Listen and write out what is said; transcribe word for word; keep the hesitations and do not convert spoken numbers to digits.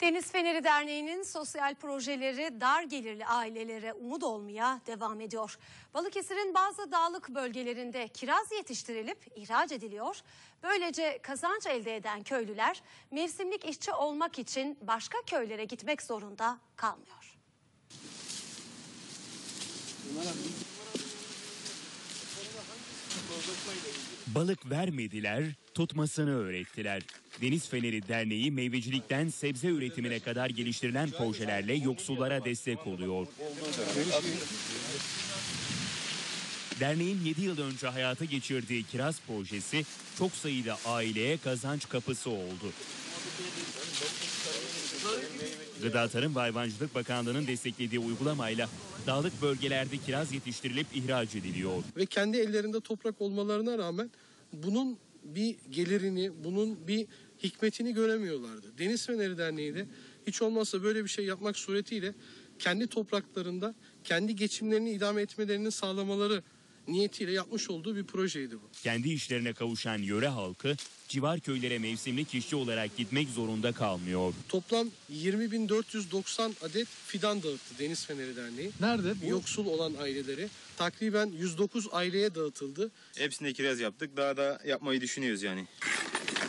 Deniz Feneri Derneği'nin sosyal projeleri dar gelirli ailelere umut olmaya devam ediyor. Balıkesir'in bazı dağlık bölgelerinde kiraz yetiştirilip ihraç ediliyor. Böylece kazanç elde eden köylüler mevsimlik işçi olmak için başka köylere gitmek zorunda kalmıyor. Balık vermediler, tutmasını öğrettiler. Deniz Feneri Derneği meyvecilikten sebze üretimine kadar geliştirilen projelerle yoksullara destek oluyor. Derneğin yedi yıl önce hayata geçirdiği kiraz projesi çok sayıda aileye kazanç kapısı oldu. Gıda Tarım ve Hayvancılık Bakanlığı'nın desteklediği uygulamayla dağlık bölgelerde kiraz yetiştirilip ihraç ediliyor. Ve kendi ellerinde toprak olmalarına rağmen bunun bir gelirini, bunun bir hikmetini göremiyorlardı. Deniz Feneri Derneği de hiç olmazsa böyle bir şey yapmak suretiyle kendi topraklarında kendi geçimlerini idame etmelerini sağlamaları niyetiyle yapmış olduğu bir projeydi bu. Kendi işlerine kavuşan yöre halkı civar köylere mevsimlik işçi olarak gitmek zorunda kalmıyor. Toplam yirmi bin dört yüz doksan adet fidan dağıttı Deniz Feneri Derneği. Nerede? Bu? Yoksul olan aileleri takriben yüz dokuz aileye dağıtıldı. Hepsinde kiraz yaptık. Daha da yapmayı düşünüyoruz yani.